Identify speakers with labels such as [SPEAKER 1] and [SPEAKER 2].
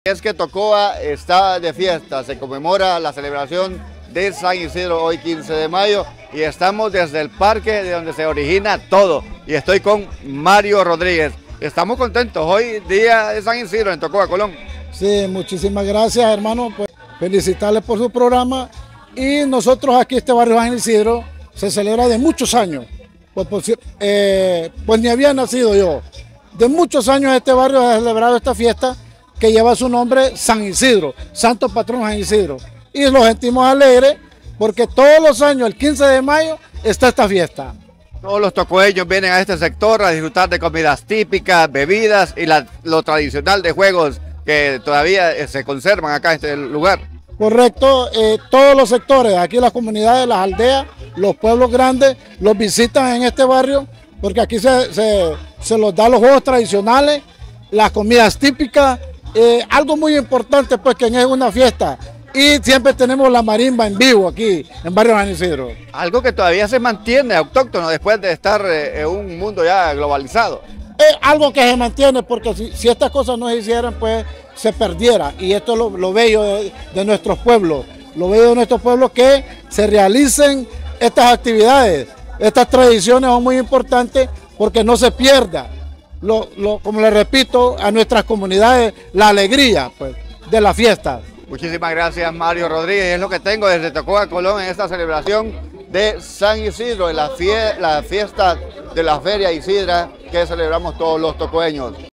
[SPEAKER 1] Es que Tocoa está de fiesta, se conmemora la celebración de San Isidro hoy 15 de mayo y estamos desde el parque de donde se origina todo y estoy con Mario Rodríguez. Estamos contentos, hoy día de San Isidro en Tocoa, Colón.
[SPEAKER 2] Sí, muchísimas gracias, hermano, pues felicitarles por su programa y nosotros aquí este barrio San Isidro se celebra de muchos años, pues ni había nacido yo. De muchos años este barrio ha celebrado esta fiesta que lleva su nombre San Isidro, Santo Patrón San Isidro. Y lo sentimos alegres porque todos los años, el 15 de mayo, está esta fiesta.
[SPEAKER 1] Todos los tocoeños vienen a este sector a disfrutar de comidas típicas, bebidas y lo tradicional de juegos que todavía se conservan acá en este lugar.
[SPEAKER 2] Correcto, todos los sectores, aquí las comunidades, las aldeas, los pueblos grandes, los visitan en este barrio porque aquí se los da los juegos tradicionales, las comidas típicas. Algo muy importante pues que es una fiesta y siempre tenemos la marimba en vivo aquí en Barrio San Isidro.
[SPEAKER 1] Algo que todavía se mantiene autóctono después de estar en un mundo ya globalizado.
[SPEAKER 2] Algo que se mantiene porque si estas cosas no se hicieran pues se perdiera y esto es lo bello de nuestros pueblos, lo bello de nuestros pueblos que se realicen estas actividades, estas tradiciones son muy importantes porque no se pierda. Como le repito, a nuestras comunidades la alegría pues, de la fiesta.
[SPEAKER 1] Muchísimas gracias, Mario Rodríguez. Es lo que tengo desde Tocoa, Colón, en esta celebración de San Isidro, en la fiesta de la Feria Isidra que celebramos todos los tocoeños.